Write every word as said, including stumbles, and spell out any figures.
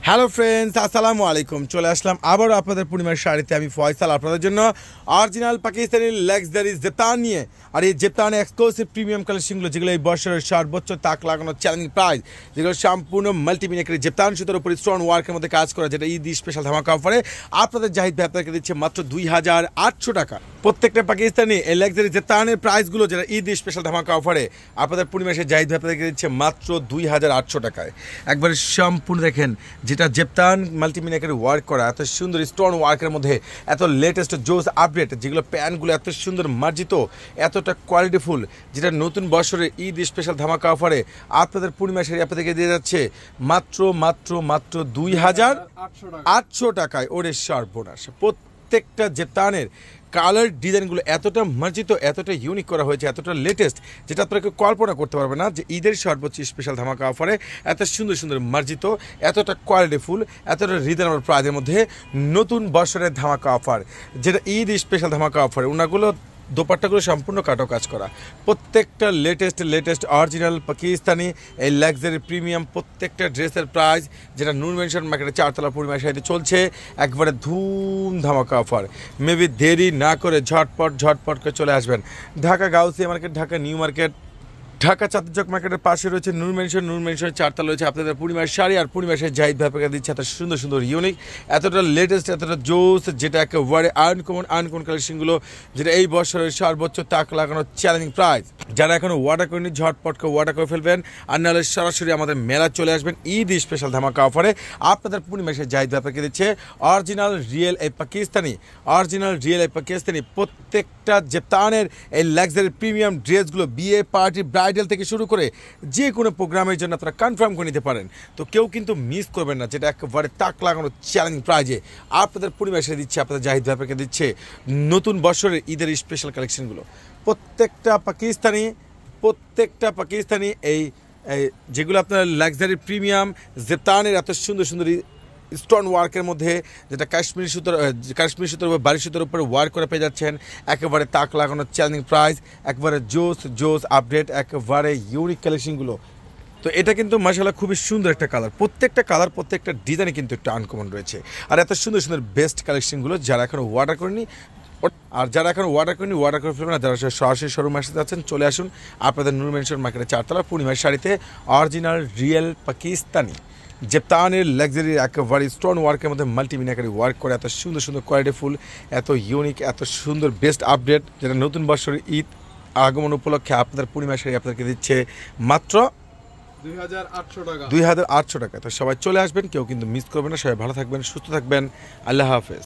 Hello friends, আসসালামু আলাইকুম। চলে আসলাম আবারও আপনাদের পূর্ণিমার শাড়িতে। আমি ফয়সাল আপনাদের জন্য অরিজিনাল পাকিস্তানি লাক্সারি জেতান নিয়ে। আর এই জেতানে এক্সক্লুসিভ প্রিমিয়াম কালেকশনগুলো, যেগুলো এই বছরের সর্বোচ্চ তাক লাগানো চ্যালেঞ্জিং প্রাইস, যেগুলো সম্পূর্ণ মাল্টিমিনিয়াকারি জেতান সুতোর উপর স্টোন ওয়ার্কের মধ্যে কাজ করা, যেটা ঈদ স্পেশাল ধামাকা অফারে আপনাদের জাহিদ ভাই আপনাদেরকে দিচ্ছে মাত্র দুই হাজার আটশো টাকা। প্রত্যেকটা পাকিস্তানি এই লাক্সারি জেতানের প্রাইসগুলো, যেটা ঈদ স্পেশাল ধামাকা অফারে আপনাদের পূর্ণিমাসে জাহিদ ভাই আপনাদেরকে দিচ্ছে মাত্র দুই হাজার আটশো টাকায়। একবারে সম্পূর্ণ দেখেন, যেটা জেপতান মাল্টিমিনিয়াকারি ওয়ার্ক করা, এত সুন্দর স্টোন ওয়ার্কের মধ্যে এত লেটেস্ট জোস আপডেট, যেগুলো প্যান্টগুলো এত সুন্দর মার্জিত, এতটা কোয়ালিটিফুল, যেটা নতুন বছরে ঈদ স্পেশাল ধামাকা অফারে আপনাদের পূর্ণিমাসে আপনাদেরকে দিয়ে যাচ্ছে মাত্র মাত্র মাত্র দুই হাজার আটশো টাকায়। ওরে সর্বনাশ! প্রত্যেকটা জেতানের কালার ডিজাইনগুলো এতটা মার্জিত, এতটা ইউনিক করা হয়েছে, এতটা লেটেস্ট, যেটা আপনারা কেউ কল্পনা করতে পারবে না যে ঈদের সর্বোচ্চ স্পেশাল ধামাকা অফারে এত সুন্দর সুন্দর মার্জিত, এতটা কোয়ালিটিফুল, এতটা রিজনেবল প্রাইসের মধ্যে নতুন বছরের ধামাকা অফার, যেটা ঈদ স্পেশাল ধামাকা অফারে। ওনাগুলো দোপাট্টাগুলো সম্পূর্ণ কাটো কাজ করা, প্রত্যেকটা লেটেস্ট লেটেস্ট অরিজিনাল পাকিস্তানি এই লাক্সারি প্রিমিয়াম প্রত্যেকটা ড্রেসের প্রাইস, যেটা নূর মেনশন মার্কেটে চারতলা পূর্ণিমার সাথে চলছে একবারে ধুম ধামাকা অফার। মেবি দেরি না করে ঝটপট ঝটপট করে চলে আসবেন। Dhaka Gausia market, Dhaka new market, Dhaka Chandchak মার্কেটের পাশে রয়েছে নূর মেনশন। নূর মেনশনের চারতলা রয়েছে আপনাদের পূর্ণিমার শাড়ি। আর পূর্ণিমাসের জাহিদ ভাইপাকে দিচ্ছে এত সুন্দর সুন্দর ইউনিক, এতটা লেটেস্ট, এতটা জোস, যেটা একেবারে আনকমন আনকমন কালেকশনগুলো, যেটা এই বছরের সর্বোচ্চ তাক লাগানো চ্যালেঞ্জিং প্রাইস। যারা এখনও ওয়ার্ডার করেনি ঝটপট করে ওয়ার্ডার করে ফেলবেন, আর নাহলে সরাসরি আমাদের মেলা চলে আসবেন ঈদ স্পেশাল ধামাকা অফারে। আপনাদের পূর্ণিমাসের জাহিদ ভাইপাকে দিচ্ছে অরিজিনাল রিয়েল এই পাকিস্তানি, অরিজিনাল রিয়েল এই পাকিস্তানি প্রত্যেকটা জেতানের এই লাক্সারি প্রিমিয়াম ড্রেসগুলো বিয়ে পার্টি ব্রাইডাল থেকে শুরু করে যে কোনো প্রোগ্রামের জন্য আপনারা কনফার্ম করে নিতে পারেন। তো কেউ কিন্তু মিস করবেন না, যেটা একেবারে তাক লাগানো চ্যালেঞ্জিং প্রাইজে আপনাদের পরিবেশে দিচ্ছে, আপনাদের জাহিদ ভাইকে দিচ্ছে নতুন বছরের ঈদের স্পেশাল কালেকশনগুলো। প্রত্যেকটা পাকিস্তানি প্রত্যেকটা পাকিস্তানি এই যেগুলো আপনার লাক্সারি প্রিমিয়াম জেতানের এত সুন্দর সুন্দর স্টোন ওয়ার্কের মধ্যে, যেটা কাশ্মীরি সুতোর কাশ্মীরি সুতোর উপর বাড়ি সুতোর উপরে ওয়ার্ক করে পেয়ে যাচ্ছেন একেবারে তাক লাগানো চ্যালেঞ্জিং প্রাইস, একবারে জোস জোস আপডেট, একেবারে ইউনিক কালেকশনগুলো। তো এটা কিন্তু মাশাআল্লাহ খুবই সুন্দর একটা কালার, প্রত্যেকটা কালার প্রত্যেকটা ডিজাইনে কিন্তু একটা আনকমন রয়েছে। আর এত সুন্দর সুন্দর বেস্ট কালেকশনগুলো যারা এখনও অর্ডার করেনি, আর যারা এখন অর্ডার করেনি অর্ডার করে ফেলবেন। না, যারা সরাসরি শোরুমে আসতে যাচ্ছেন চলে আসুন আপনাদের নূর মেনশন মার্কেটের চারতলা পূর্ণিমার শাড়িতে। অরিজিনাল রিয়েল পাকিস্তানি জেতানের লাক্সারি একেবারে স্টোন ওয়ার্কের মধ্যে মাল্টিমিনিয়াকারি ওয়ার্ক করে, এত সুন্দর সুন্দর কোয়ালিটিফুল, এত ইউনিক, এত সুন্দর বেস্ট আপডেট, যেটা নতুন বছরের ঈদ আগমন উপলক্ষে আপনাদের পূর্ণিমার শাড়ি আপনাদেরকে দিচ্ছে মাত্র দুই হাজার আটশো টাকা দুই হাজার আটশো টাকা। তো সবাই চলে আসবেন, কেউ কিন্তু মিস করবেন না। সবাই ভালো থাকবেন, সুস্থ থাকবেন। আল্লাহ হাফেজ।